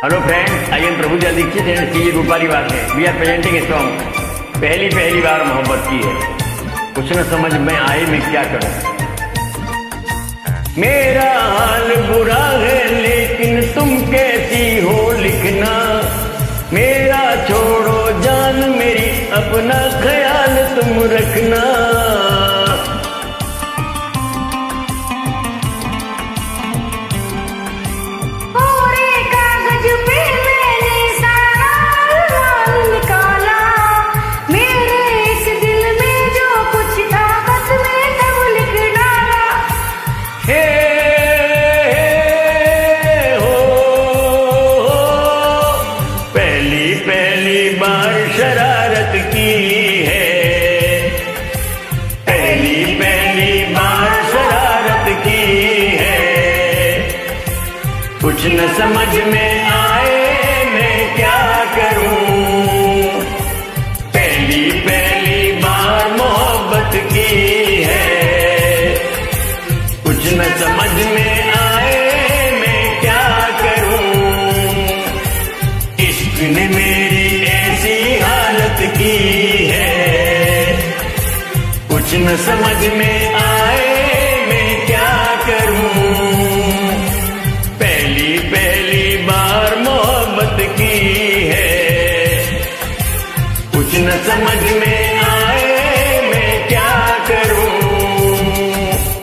Hello friends, I am Prabhudayal Dikshit and see Rupali वाले। We are presenting song पहली बार मोहब्बत की है, कुछ न समझ में आए मैं क्या करूं। मेरा हाल बुरा है लेकिन तुम कैसी हो लिखना, मेरा छोड़ो जान मेरी अपना ख्याल तुम रखना। पहली बार शरारत की है, पहली बार शरारत की है, कुछ न समझ में आए मैं क्या करूं। पहली बार मोहब्बत की है, कुछ न समझ में आए मैं क्या करूं। इश्क ने मेरी ऐसी हालत की है, कुछ न समझ में